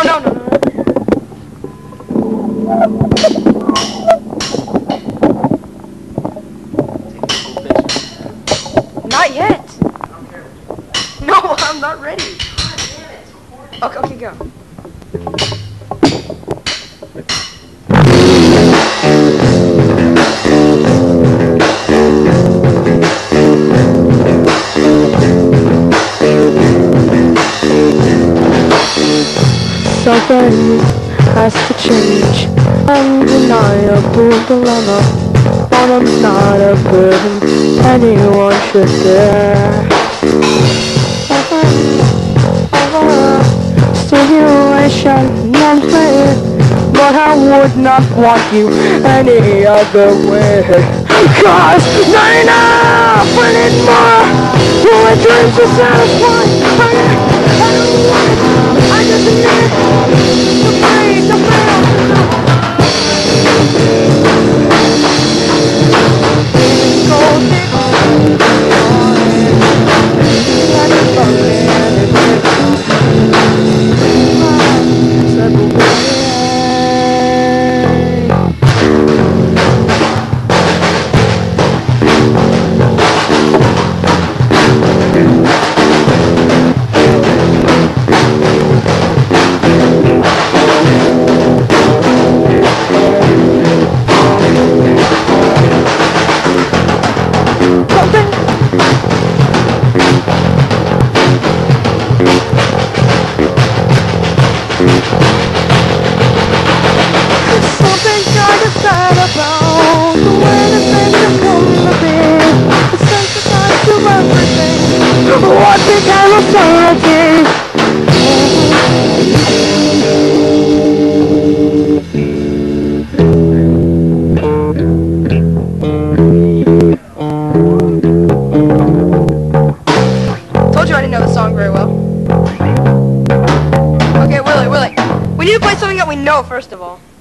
no, no, no, no. Not yet. No, I'm not ready. Okay, okay, go. Something has to change. Undeniable dilemma. But I'm not a burden anyone should bear. Stimulation, non-fair, but I would not want you any other way. Cause not enough, I need more. My dreams are satisfied. I don't want it. I just need to breathe, to feel. What became of sanity? Told you I didn't know the song very well. Okay, Willie, we need to play something that we know first of all.